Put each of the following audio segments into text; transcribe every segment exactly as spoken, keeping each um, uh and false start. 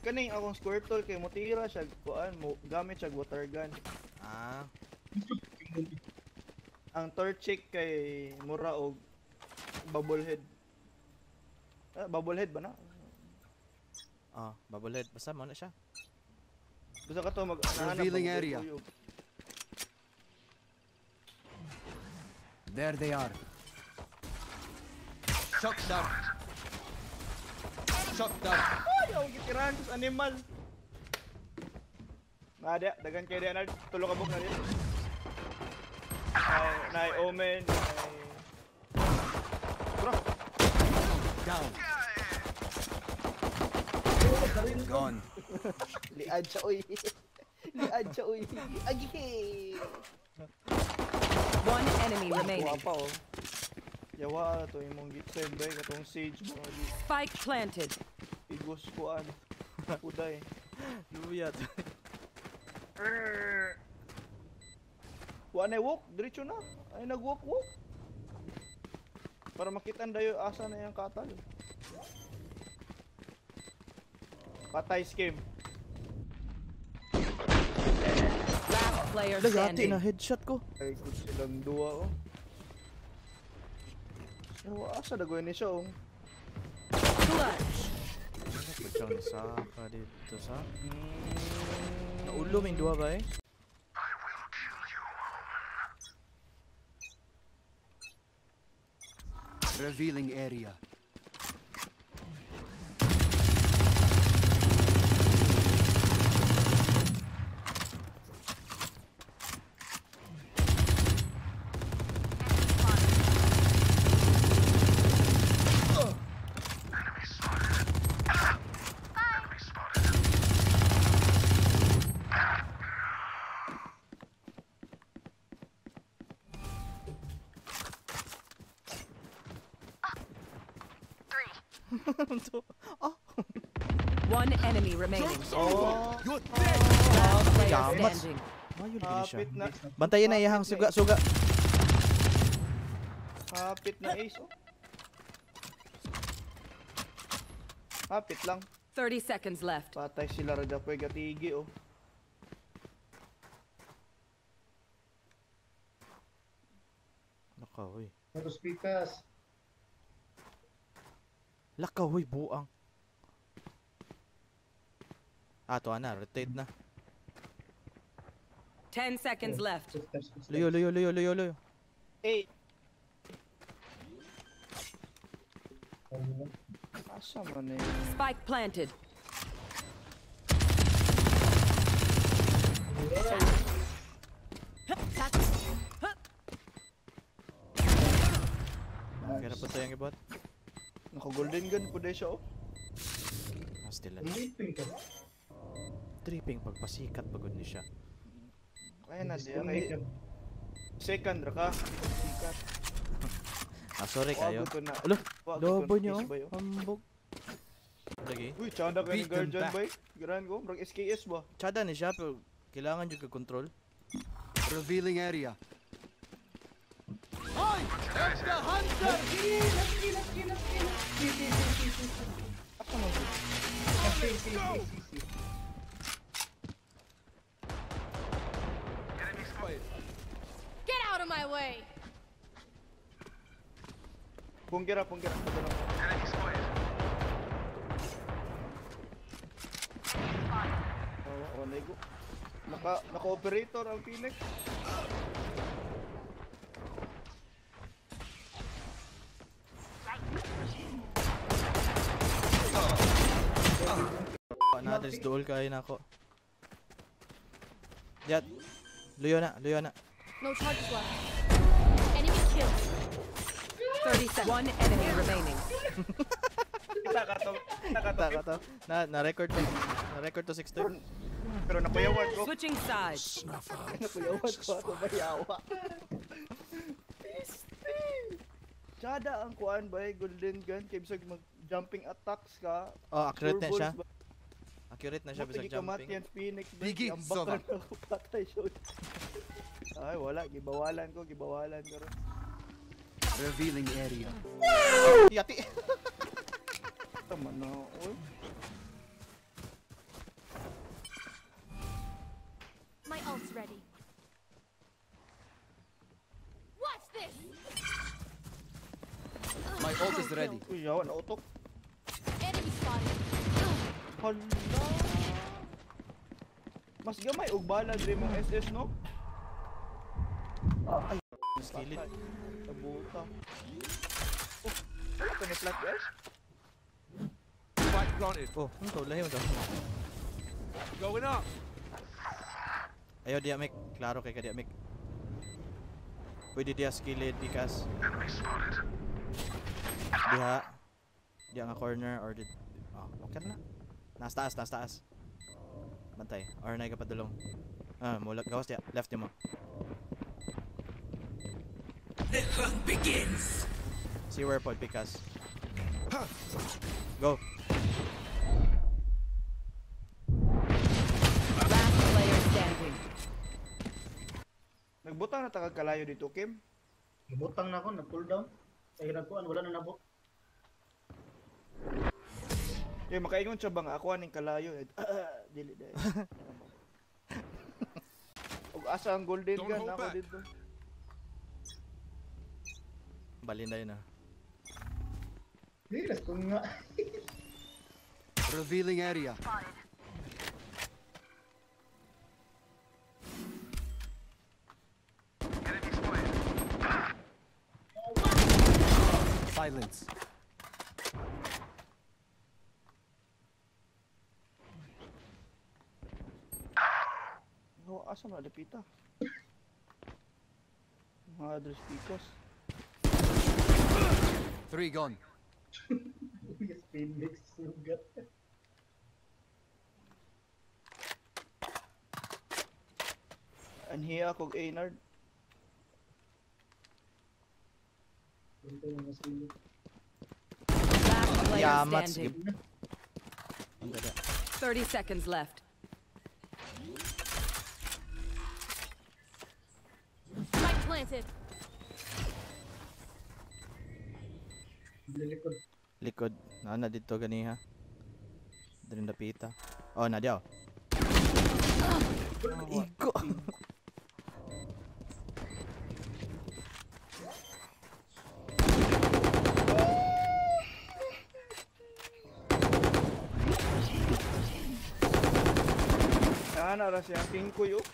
kaning akong squirtle kay motira siya kuan mo gamit siya water gun. Ah. Ang torchic kay mura og bubblehead. Ah, bubblehead ba na? Ah, bubblehead basta mo na siya. Basta ka to mag revealing area. There they are. Shock dart. Shock dart. Ay, ako kitirahan ko sa animal. Nada, dagan kay Leonard, tulo ka buk na rin. Nay, nay Omen, nay... Bro! Down. Gone. Liad siya, uy. Liad siya, uy. Agihe! One enemy remaining. Wapa, oh. Yawa, ito yung mong gitsend, bay. Katong sage mo. Spike planted. Igos kuan. Kuday. Luyat. Wa na walk, diretso na. Ay nag-walk walk. Para makita dayo asa na yung katal. Patay scheme. Last player Dagati standing. na headshot ko. Ay good silang duwa oh. Yawa asa dagoy ni siya oh. Clutch. Pagkang saka dito sa... Naulo may dua ba eh? Revealing area. Oh. One enemy remaining. Oh. You're dead. Last player Yamat. standing. Mayroon din siya. Hapit na. Bantayin na iyahang suga suga. Hapit na ace oh. Hapit lang. Thirty seconds left. Patay sila rada po gatigi oh. Lakaw eh. Pero speakers. Lakaw eh, buang. Ah, to na, rotate na. Ten seconds left. Luyo, luyo, luyo, luyo, luyo. Eight. Asa man eh. Spike planted. Kaya po tayo yung ibot. Naka golden gun po dahil siya oh. Ah, still lang. Sleeping ka. Tripping pagpasikat pagod ni siya. Kaya na diya kay second ra ka. Sikat. Ah, sorry kayo. Wag ko na. Ulo, Wag lobo ko na, nyo. kiss ba yun? Hambog. Lagi. Uy, tsada ka ni Beat them guardian back. bay. Gran ko, mag S K S ba? Tsada ni siya pero kailangan yung ka-control. Revealing area. Hoy! That's the hunter! Asa man to? Get out of my way! Punggira, punggira. Punggira mo. Oh, oh, nego. Naka, naka-operator ang Phoenix. Another duel kayo na ako. Yat. Luyo na, luyo na. No charges left. Enemy killed. Thirty seconds. One enemy remaining. Kita ka to. Kita ka to. Taka to. Na na-record to. Na-record to six turn. Pero nakuyawan ko. Switching sides. Nakuyawan ko ato bayawa. Tsada ang kuan ba golden gun kay bisag mag jumping attacks ka. Oh, accurate na Turbo siya. ba? Accurate na siya bisag Mapigi kamat jumping. yan Phoenix ba? Bigit, Ang Sova. bakal ako patay siya. Ay wala, gibawalan ko, gibawalan ko ron. Revealing area. Yati. Tama na, oy. Ult is ready. Uy, yawa, nautok. Enemy spotted. Hala. Mas gamay og bala dre mong S S, no? Ay, Skillet. nabuta. Oh, ito ni flat guys? Spike planted. Oh, ano to? Lahi mo to. Going up. Ayaw diya, Mick. Klaro kay ka diya, Mick. Pwede diya skillet, ikas. Diha. Diya nga corner or di... Oh, okay na. Nas taas, nas taas. Bantay. Or na ka padulong. Ah, mulag. Gawas diya. Left niya mo. The hunt begins. See where pod, Pikas. Go. Last player standing. Nagbutang na tagag kalayo dito, Kim. Butang na ako, nag-cool down. Kaya nagkuhan, wala na nabot. Eh, makaingon siya ba nga ako aning kalayo? Eh, ah, dili dahil. Og asa ang golden Don't gun hold ako back. dito. Balinday na. Lilas ko nga. Revealing area. Silence. No, asa na dapita? Mga address picos. Three gone. Yes, Phoenix, sugat. Anhiya kog Aynard. Punta yung masilip. Last player Yamat, standing. sige. Ang ganda. thirty seconds left. Spike planted. Lilikod. Likod. Na na dito ganiha. Dito napita. Oh, na diyaw. Igo. Ana ra siya king ko yo.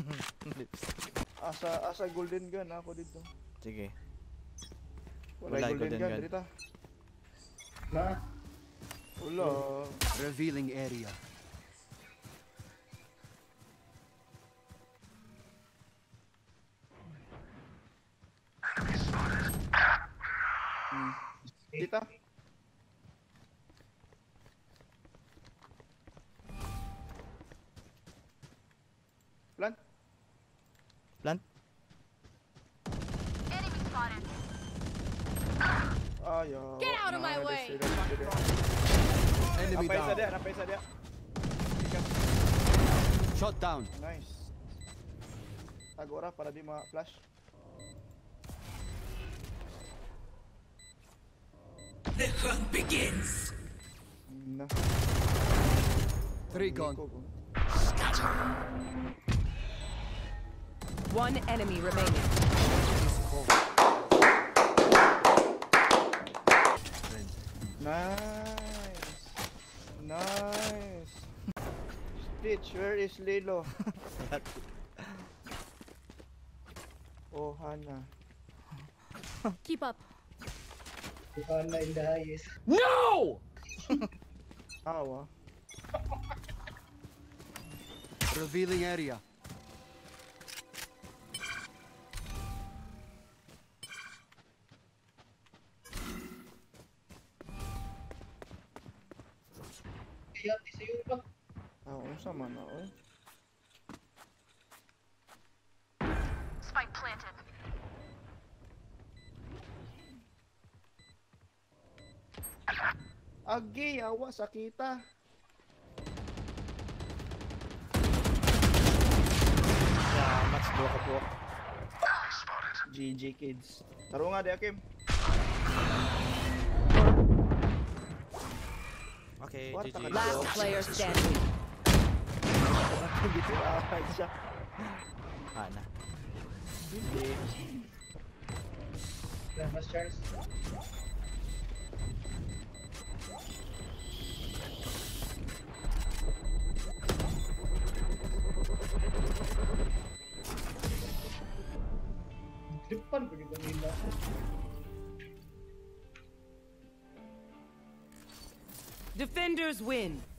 Asa asa golden gun ako dito. Sige. Wala Wala golden, golden gun gun. dito. Na, Wala. Revealing area. Dito. Plant. Plant. Ayaw. Get out of my way. Enemy Napay sa dia, down. napay sa dia. Shot down. Nice. Agora para di ma-flash. The hunt begins. Na. Three gone. One enemy remaining. Nice. Nice. Stitch, where is Lilo? Ohana. Keep up. Ohana in the highest. Awa. Revealing area. Kaya, di sa'yo pa. Ah, unsa man na oy. Spike planted. Agi, awa sakita. Yeah, match dua ka po. G G kids. Taro nga di Akim. Okay, What G G. the- Last player standing. Hindi ko aakay siya. Hana. Hindi. Wala mas chance. Depan ko dito nila. Defenders win.